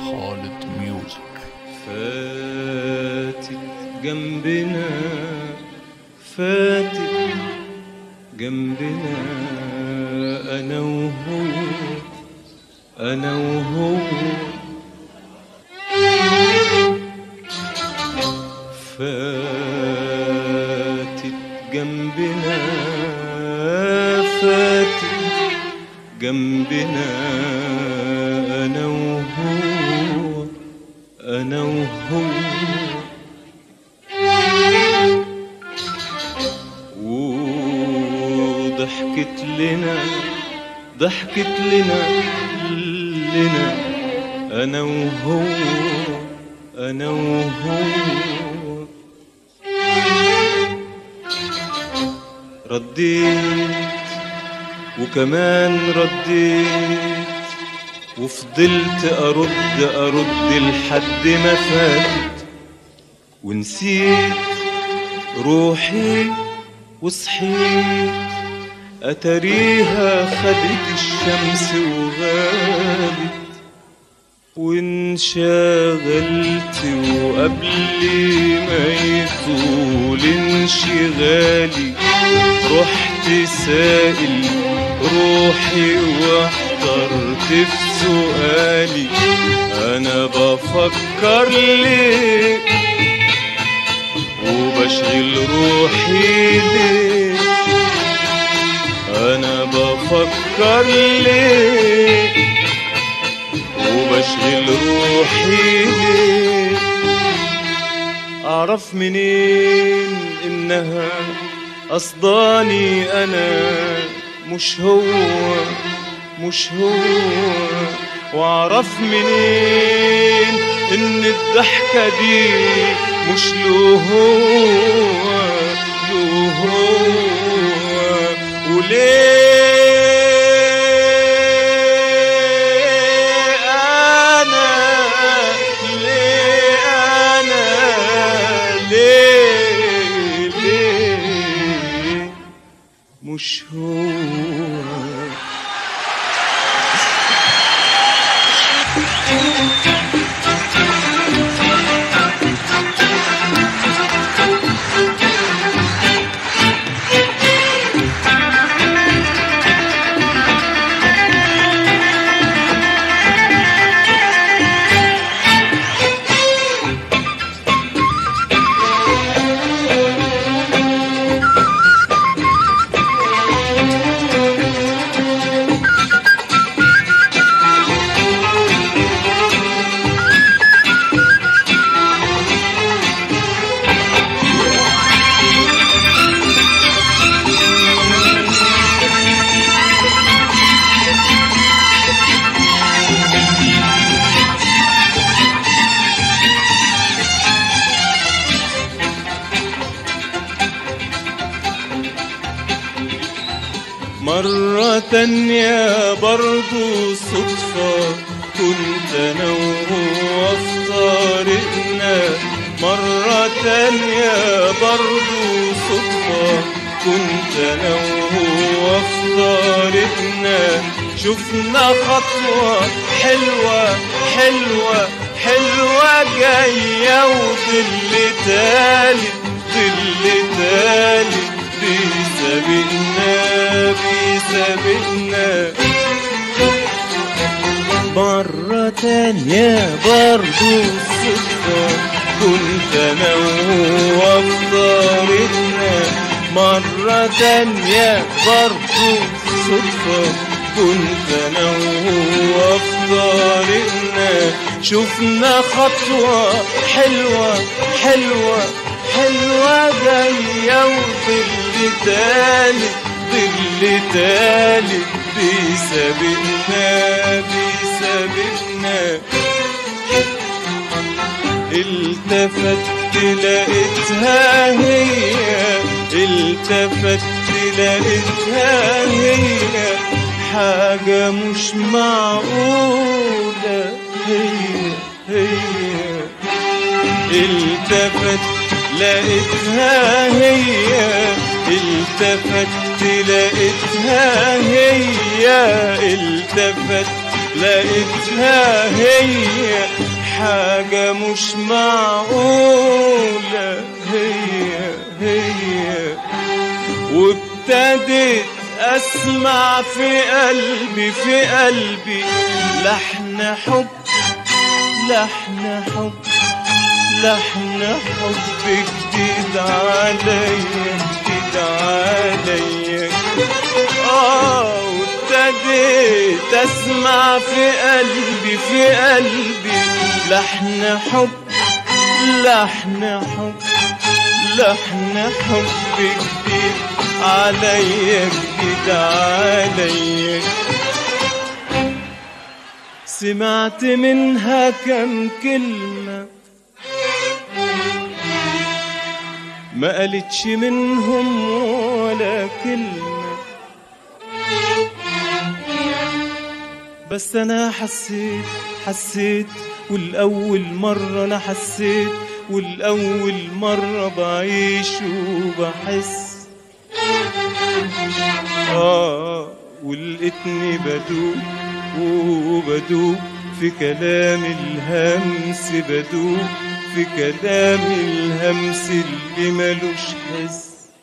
خالد ميوزك. فاتت جنبنا، فاتت جنبنا، أنا وهو، أنا وهو. فاتت جنبنا، فاتت جنبنا، أنا وهو، أنا وهو. وضحكت لنا، ضحكت لنا، أنا وهو، أنا وهو. رديت وكمان رديت، وفضلت أرد لحد ما فاتت، ونسيت روحي وصحيت، أتريها خدت الشمس وغابت، وانشغلت وقبل ما يطول انشغالي رحت سائل روحي واحترت في سؤالي، أنا بفكر ليه وبشغل روحي ليه، أنا بفكر ليه وبشغل روحي ليه. أعرف منين إنها قصداني أنا، مش هو مش هو. وأعرف منين إن الضحكة دي مش له هو، له هو. وليه أنا، ليه أنا، ليه ليه مش هو. مرة تانية برضو صدفة، كنت أنا وهو في طريقنا. مرة تانية برضو صدفة، كنت أنا وهو في طريقنا. شفنا خطوة حلوة حلوة حلوة جاية، وظل تالت ظل تالت بيسابقنا بيسابقنا. مرة تانية برضو صدفة، كنت أنا وهو في طريقنا. مرة تانية برضو صدفة، كنت أنا وهو في طريقنا. شفنا خطوة حلوة حلوة حلوة جاية، وظل تالت ظل تالت بيسابقنا بيسابقنا. التفت لقيتها هي، التفت لقيتها هي، حاجة مش معقولة هي هي. التفت لقيتها هي، التفت لقيتها هي، التفت لقيتها هي حاجة مش معقولة، هي وابتدت اسمع في قلبي لحن حب جديد عليا وابتديت اسمع في قلبي لحن حب جديد عليا سمعت منها كم كلمة ما قالتش منهم ولا كلمة، بس أنا حسيت والأول مرة أنا حسيت، والأول مرة بعيش وبحس ولقيتني بدوب في كلام الهمس، في كلام الهمس اللي ملوش حس.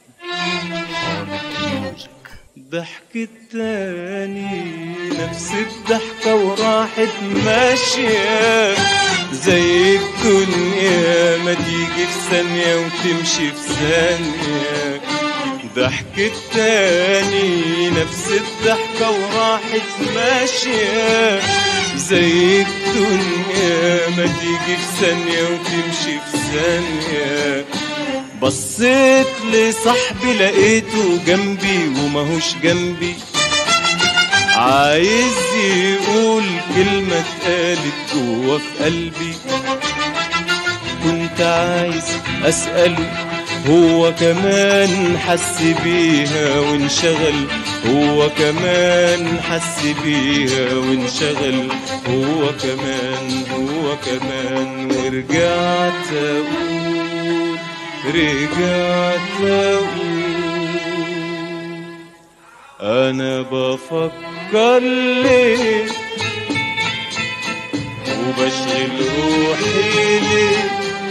ضحكت تاني نفس الضحكة وراحت ماشية زي الدنيا ما تيجي في ثانية وتمشي في ثانية. ضحكت تاني نفس الضحكة وراحت ماشية زي الدنيا ما تيجي في ثانية وتمشي في ثانية. بصيت لصاحبي لقيته جنبي وماهوش جنبي، عايز يقول كلمة اتقالت جوا في قلبي. كنت عايز أسأله هو كمان حس بيها وانشغل، هو كمان حس بيها وانشغل، هو كمان ورجعت أقول أنا بفكر ليه وبشغل روحي ليه،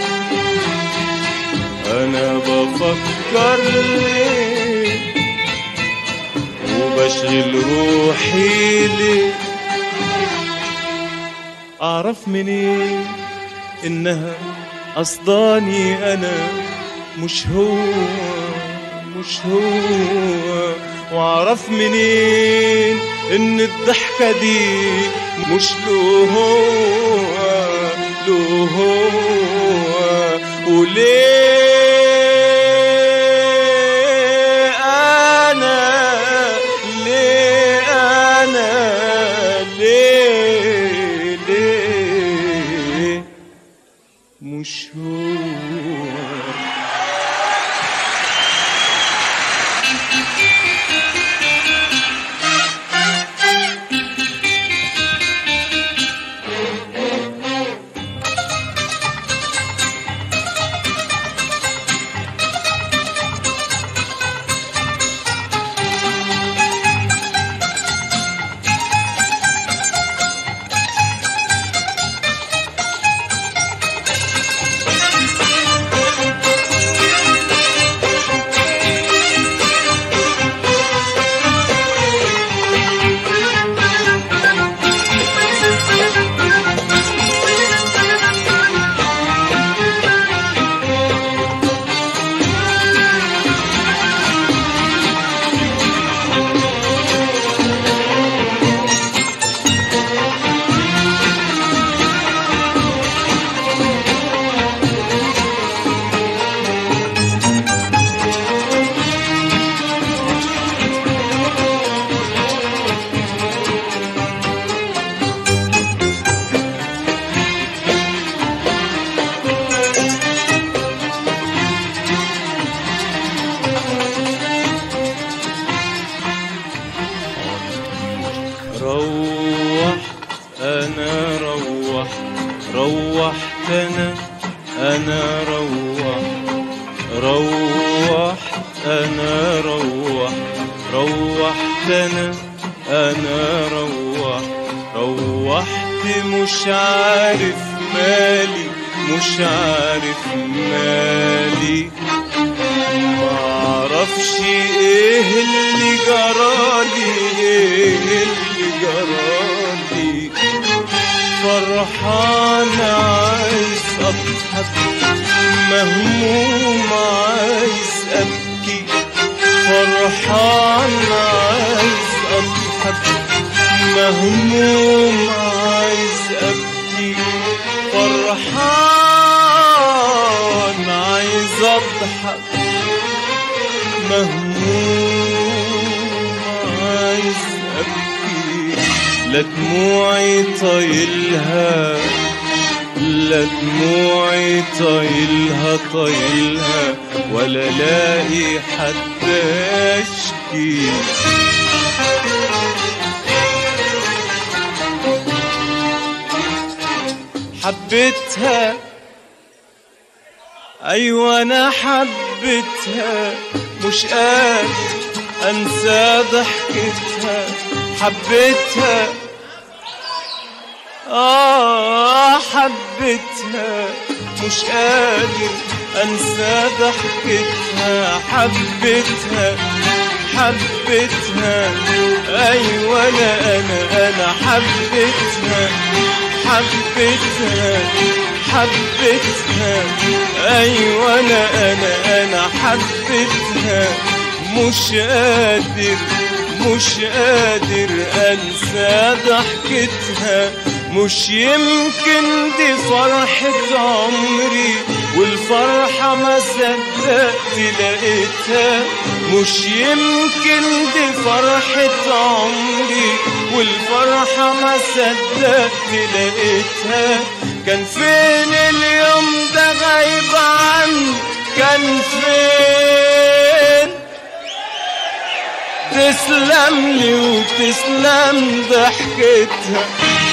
أنا بفكر ليه وبشغل روحي ليه. أعرف منين إنها قصداني أنا مش هو، وأعرف منين إن الضحكة دي مش له هو، وليه أنا ليه مش هو. روحت أنا روحت روحت مش عارف مالي، مش عارف مالي، معرفش ايه اللي جرالي، ايه اللي جرالي. فرحان عايز اضحك، مهموم عايز ابكي. فرحان عايز اضحك، مهموم عايز ابكي. فرحان عايز اضحك، مهموم عايز ابكي. لا دموعي طايلها، لا دموعي طايلها طايلها، ولا لاقي حد اشكي. حبيتها، ايوه انا حبيتها، مش قادر انسى ضحكتها. حبيتها، حبيتها، مش قادر انسى ضحكتها. حبيتها، حبيتها، ايوه انا حبيتها. حبيتها، حبيتها، ايوه انا حبيتها. مش قادر، مش قادر انسى ضحكتها. مش يمكن دي فرحة عمري، والفرحة ما صدقت لقيتها. مش يمكن دي فرحة عمري، والفرحة ما صدقت لقيتها. كان فين اليوم ده غايب عني، كان فين؟ تسلم لي وتسلم ضحكتها.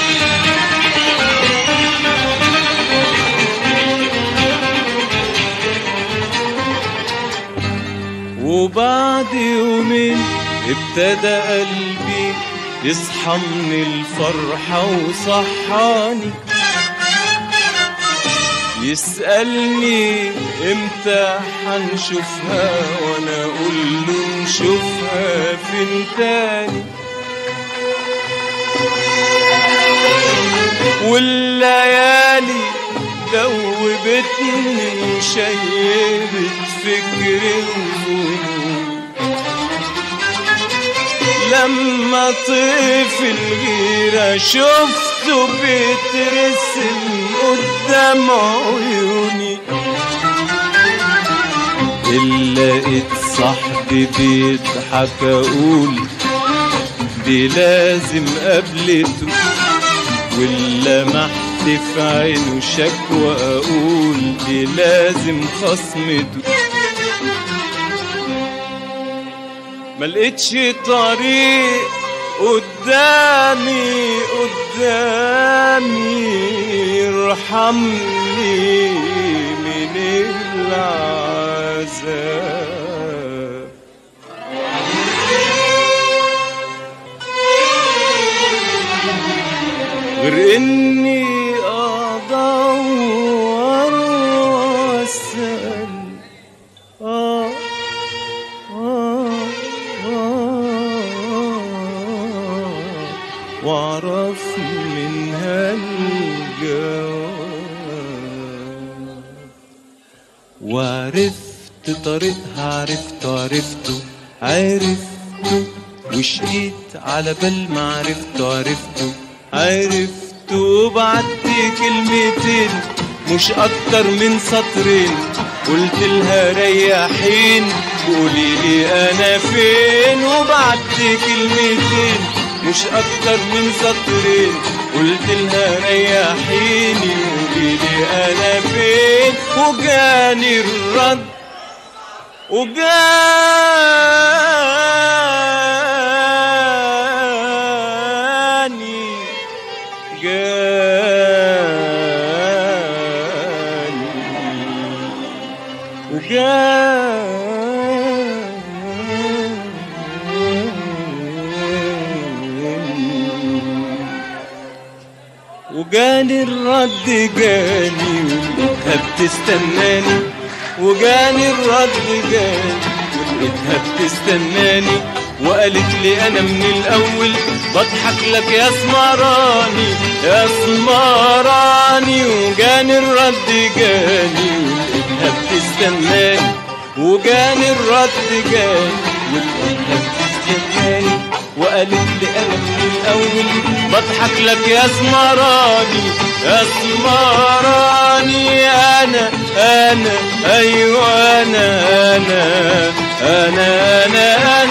وبعد يومين ابتدى قلبي يصحى من الفرحة وصحاني، يسألني امتى حنشوفها، وانا اقول له نشوفها فين تاني. والليالي دوبتني وشيبت فكري وظنوني. لما طيف الغيرة شفته بيترسم قدام عيوني. لقيت صاحبي بيضحك اقول دي لازم قابلته، واللمحت في عينه شكوى اقول دي لازم خصمته. ملقتش طريق قدامي ارحمني من العذاب. غير اني ادور واسال واعرف منها الجواب. وعرفت طريقها، عرفته وشقيت على بال ما عرفته وبعت كلمتين مش اكتر من سطرين. قلت لها ريحين قولي لي انا فين. وبعت كلمتين مش اكتر من سطرين. قلت لها ريحيني قولي لي انا فين. وجاني الرد وجاني الرد جاني ولقيتها بتستناني، وجاني الرد جاني ولقيتها بتستناني، وقالت لي انا من الاول بضحك لك يا سمراني يا سمراني. وجاني الرد جاني ولقيتها بتستناني، وجاني الرد جاني ولقيتها بتستناني، وقالت لي انا من الاول بضحك لك يا سمراني يا سمراني. انا ايوه انا